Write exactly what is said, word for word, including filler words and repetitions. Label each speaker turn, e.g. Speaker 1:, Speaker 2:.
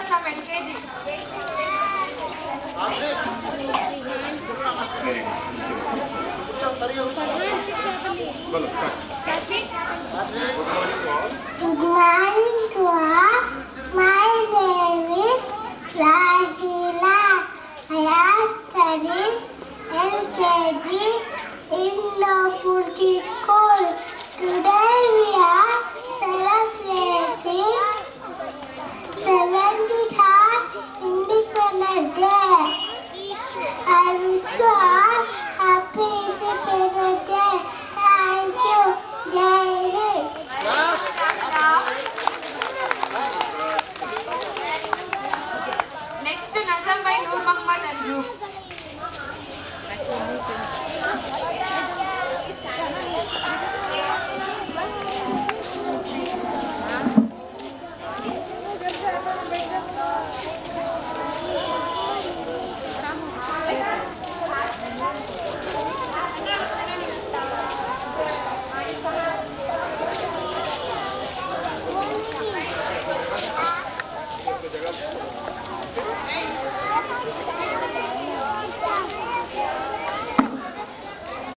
Speaker 1: Navnita from L K G.
Speaker 2: Good morning to all. My name is Ragila. I am studying L K G in Nopurki School. Today we are celebrating seventieth Independence Day. I wish you all happy Independence Day. Thank you. Jai Hind.
Speaker 1: Next to Nazam by Noor Muhammad and group.